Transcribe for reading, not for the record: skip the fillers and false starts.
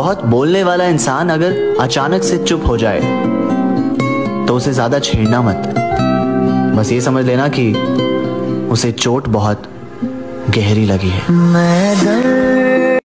बहुत बोलने वाला इंसान अगर अचानक से चुप हो जाए तो उसे ज्यादा छेड़ना मत। बस ये समझ लेना कि उसे चोट बहुत गहरी लगी है।